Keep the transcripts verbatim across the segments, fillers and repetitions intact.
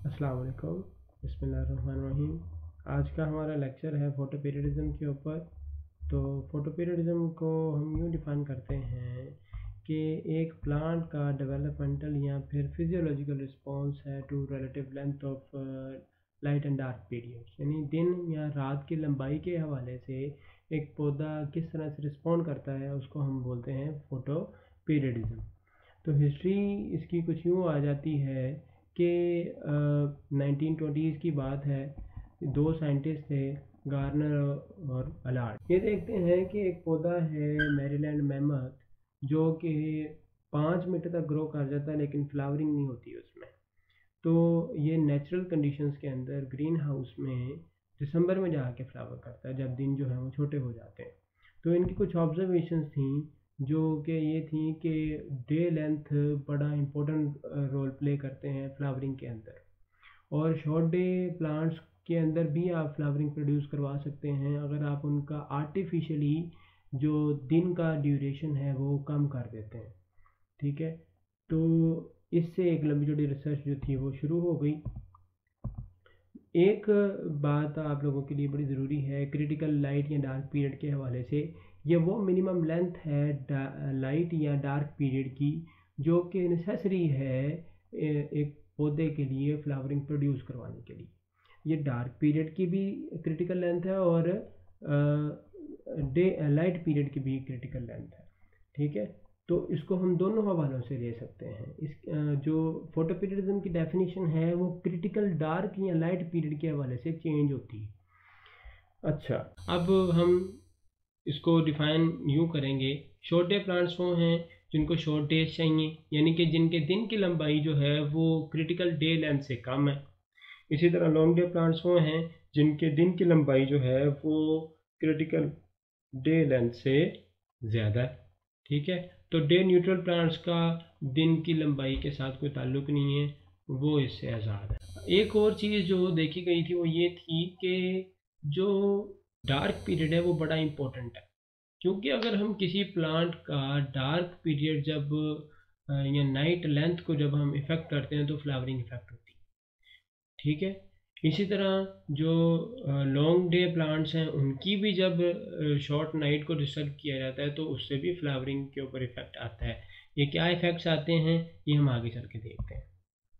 अस्सलाम वालेकुम, बिस्मिल्लाहिर्रहमानिर्रहीम। आज का हमारा लेक्चर है फोटोपीरियडिज्म के ऊपर। तो फोटोपीरियडिज्म को हम यूँ डिफ़ाइन करते हैं कि एक प्लांट का डेवलपमेंटल या फिर फिजियोलॉजिकल रिस्पॉन्स है to relative length of light and dark periods, यानी दिन या रात की लंबाई के हवाले से एक पौधा किस तरह से रिस्पॉन्ड करता है उसको हम बोलते हैं फोटोपीरियडिज्म। तो हिस्ट्री इसकी कुछ यूँ आ जाती है कि नाइनटीन ट्वेंटीज़ की बात है। दो साइंटिस्ट थे, गार्नर और अलार्ड। ये देखते हैं कि एक पौधा है मैरीलैंड मैमथ जो कि पाँच मीटर तक ग्रो कर जाता है लेकिन फ्लावरिंग नहीं होती उसमें। तो ये नेचुरल कंडीशंस के अंदर ग्रीन हाउस में दिसंबर में जाके फ्लावर करता है जब दिन जो है वो छोटे हो जाते हैं। तो इनकी कुछ ऑब्जर्वेशंस थी जो कि ये थी कि डे लेंथ बड़ा इम्पोर्टेंट रोल प्ले करते हैं फ्लावरिंग के अंदर, और शॉर्ट डे प्लांट्स के अंदर भी आप फ्लावरिंग प्रोड्यूस करवा सकते हैं अगर आप उनका आर्टिफिशियली जो दिन का ड्यूरेशन है वो कम कर देते हैं। ठीक है, तो इससे एक लंबी चौड़ी रिसर्च जो थी वो शुरू हो गई। एक बात आप लोगों के लिए बड़ी ज़रूरी है क्रिटिकल लाइट या डार्क पीरियड के हवाले से, ये वो मिनिमम लेंथ है लाइट या डार्क पीरियड की जो कि नेसेसरी है एक पौधे के लिए फ्लावरिंग प्रोड्यूस करवाने के लिए। ये डार्क पीरियड की भी क्रिटिकल लेंथ है और डे लाइट पीरियड की भी क्रिटिकल लेंथ है। ठीक है, तो इसको हम दोनों हवालों से ले सकते हैं। इस जो फोटोपीरियडिज्म की डेफिनेशन है वो क्रिटिकल डार्क या लाइट पीरियड के हवाले से चेंज होती है। अच्छा, अब हम इसको डिफाइन यूँ करेंगे। शॉर्ट डे प्लांट्स वो हैं जिनको शॉर्ट डेज चाहिए, यानी कि जिनके दिन की लंबाई जो है वो क्रिटिकल डे लेंथ से कम है। इसी तरह लॉन्ग डे प्लांट्स वो हैं जिनके दिन की लंबाई जो है वो क्रिटिकल डे लेंथ से ज़्यादा है। ठीक है, तो डे न्यूट्रल प्लांट्स का दिन की लंबाई के साथ कोई ताल्लुक नहीं है, वो इससे आज़ाद है। एक और चीज़ जो देखी गई थी वो ये थी कि जो डार्क पीरियड है वो बड़ा इम्पोर्टेंट है, क्योंकि अगर हम किसी प्लांट का डार्क पीरियड जब या नाइट लेंथ को जब हम इफ़ेक्ट करते हैं तो फ्लावरिंग इफ़ेक्ट होती है। ठीक है, इसी तरह जो लॉन्ग डे प्लांट्स हैं उनकी भी जब शॉर्ट नाइट को डिस्टर्ब किया जाता है तो उससे भी फ्लावरिंग के ऊपर इफेक्ट आता है। ये क्या इफेक्ट्स आते हैं ये हम आगे चल के देखते हैं।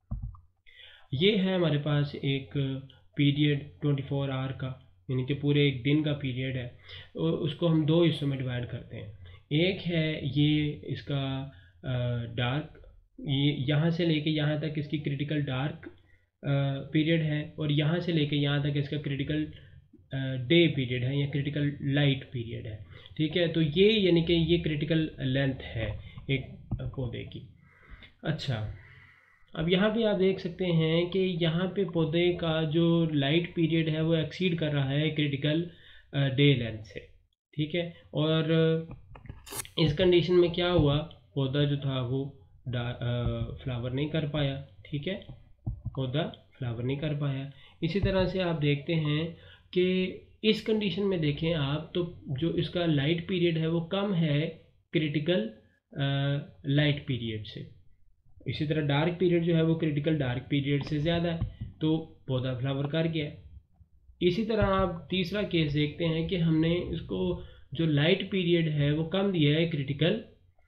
ये है हमारे पास एक पीरियड ट्वेंटी फोर आवर का, यानी कि पूरे एक दिन का पीरियड है, और उसको हम दो हिस्सों में डिवाइड करते हैं। एक है ये इसका डार्क, ये यहाँ से लेके यहाँ तक इसकी क्रिटिकल डार्क पीरियड है, और यहाँ से लेके यहाँ तक इसका क्रिटिकल डे पीरियड है या क्रिटिकल लाइट पीरियड है। ठीक है, तो ये यानी कि ये क्रिटिकल लेंथ है एक पौधे की। अच्छा, अब यहाँ पे आप देख सकते हैं कि यहाँ पे पौधे का जो लाइट पीरियड है वो एक्सीड कर रहा है क्रिटिकल डे लेंथ से। ठीक है, और इस कंडीशन में क्या हुआ, पौधा जो था वो फ्लावर नहीं कर पाया। ठीक है, पौधा फ्लावर नहीं कर पाया। इसी तरह से आप देखते हैं कि इस कंडीशन में देखें आप तो जो इसका लाइट पीरियड है वो कम है क्रिटिकल लाइट पीरियड से। इसी तरह डार्क पीरियड जो है वो क्रिटिकल डार्क पीरियड से ज़्यादा है, तो पौधा फ्लावर कर गया। इसी तरह आप तीसरा केस देखते हैं कि हमने इसको जो लाइट पीरियड है वो कम दिया है क्रिटिकल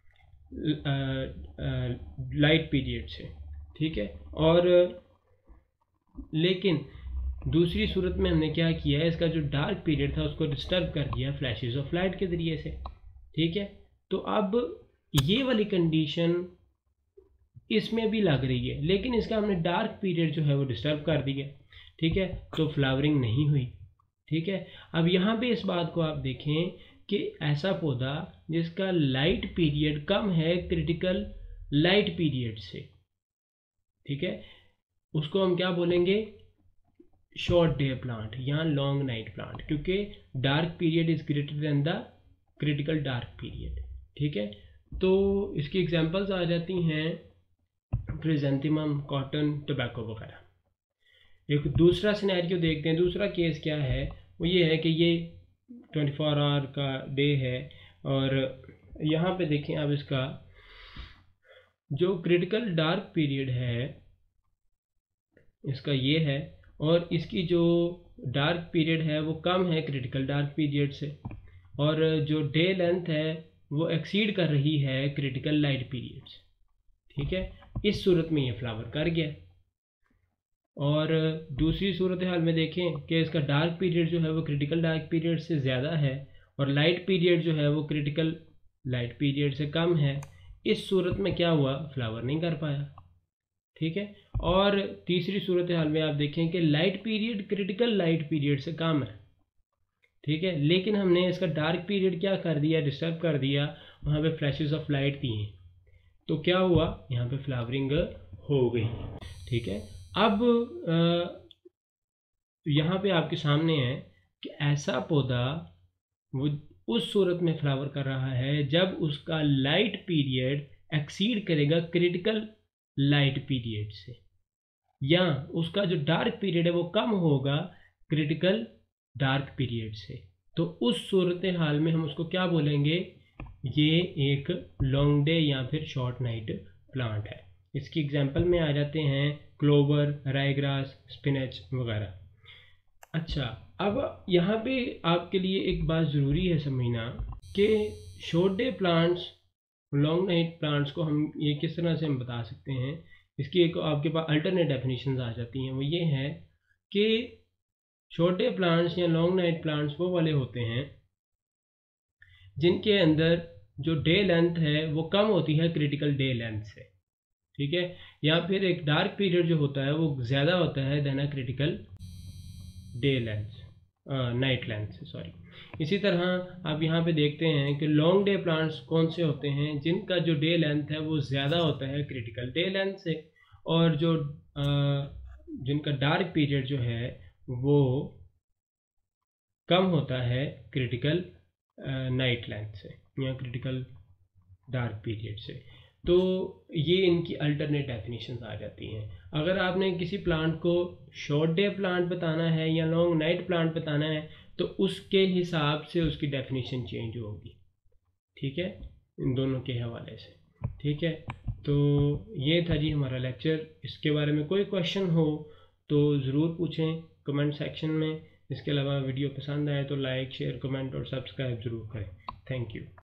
लाइट पीरियड से। ठीक है, और लेकिन दूसरी सूरत में हमने क्या किया है, इसका जो डार्क पीरियड था उसको डिस्टर्ब कर दिया फ्लैशेस ऑफ लाइट के ज़रिए से। ठीक है, तो अब ये वाली कंडीशन इसमें भी लग रही है, लेकिन इसका हमने डार्क पीरियड जो है वो डिस्टर्ब कर दिया। ठीक है, तो फ्लावरिंग नहीं हुई। ठीक है, अब यहाँ पे इस बात को आप देखें कि ऐसा पौधा जिसका लाइट पीरियड कम है क्रिटिकल लाइट पीरियड से, ठीक है, उसको हम क्या बोलेंगे, शॉर्ट डे प्लांट या लॉन्ग नाइट प्लांट, क्योंकि dark period is greater than the critical dark period. ठीक है, तो इसकी एग्जांपल्स आ जाती हैं क्रिजेंथेमम, कॉटन, टोबैको वगैरह। एक दूसरा सिनेरियो देखते हैं। दूसरा केस क्या है, वो ये है कि ये ट्वेंटी फोर आवर का डे है, और यहाँ पे देखें आप इसका जो क्रिटिकल डार्क पीरियड है इसका ये है, और इसकी जो डार्क पीरियड है वो कम है क्रिटिकल डार्क पीरियड से, और जो डे लेंथ है वो एक्सीड कर रही है क्रिटिकल लाइट पीरियड से। ठीक है, इस सूरत में ये फ्लावर कर गया। और दूसरी सूरत हाल में देखें कि इसका डार्क पीरियड जो है वो क्रिटिकल डार्क पीरियड से ज़्यादा है और लाइट पीरियड जो है वो क्रिटिकल लाइट पीरियड से कम है। इस सूरत में क्या हुआ, फ्लावर नहीं कर पाया। ठीक है, और तीसरी सूरत हाल में आप देखें कि light period critical light period से कम है। ठीक है, लेकिन हमने इसका डार्क पीरियड क्या कर दिया, डिस्टर्ब कर दिया, वहाँ पे फ्लैशेस ऑफ लाइट दिए, तो क्या हुआ, यहाँ पे फ्लावरिंग हो गई। ठीक है, अब यहाँ पे आपके सामने है कि ऐसा पौधा वो उस सूरत में फ्लावर कर रहा है जब उसका लाइट पीरियड एक्सीड करेगा क्रिटिकल लाइट पीरियड से, या उसका जो डार्क पीरियड है वो कम होगा क्रिटिकल डार्क पीरियड से। तो उस सूरत हाल में हम उसको क्या बोलेंगे, ये एक लॉन्ग डे या फिर शॉर्ट नाइट प्लांट है। इसकी एग्जांपल में आ जाते हैं क्लोवर, रायग्रास, स्पिनच वगैरह। अच्छा, अब यहाँ पे आपके लिए एक बात ज़रूरी है समझना कि short day plants, long night plants को हम ये किस तरह से हम बता सकते हैं। इसकी एक आपके पास अल्टरनेट डेफिनेशंस आ जाती हैं। वो ये है कि शॉर्ट डे प्लांट्स या लॉन्ग नाइट प्लांट्स वो वाले होते हैं जिनके अंदर जो डे लेंथ है वो कम होती है क्रिटिकल डे लेंथ से। ठीक है, या फिर एक डार्क पीरियड जो होता है वो ज़्यादा होता है than a critical day length, night length से, सॉरी। इसी तरह आप यहाँ पे देखते हैं कि लॉन्ग डे प्लांट्स कौन से होते हैं, जिनका जो डे लेंथ है वो ज़्यादा होता है क्रिटिकल डे लेंथ से, और जो uh, जिनका डार्क पीरियड जो है वो कम होता है क्रिटिकल नाइट लेंथ से या क्रिटिकल डार्क पीरियड से। तो ये इनकी अल्टरनेट डेफिनेशंस आ जाती हैं। अगर आपने किसी प्लांट को शॉर्ट डे प्लांट बताना है या लॉन्ग नाइट प्लांट बताना है तो उसके हिसाब से उसकी डेफिनेशन चेंज होगी। ठीक है, इन दोनों के हवाले से। ठीक है, तो ये था जी हमारा लेक्चर। इसके बारे में कोई क्वेश्चन हो तो ज़रूर पूछें कमेंट सेक्शन में। इसके अलावा वीडियो पसंद आए तो लाइक, शेयर, कमेंट और सब्सक्राइब ज़रूर करें। Thank you.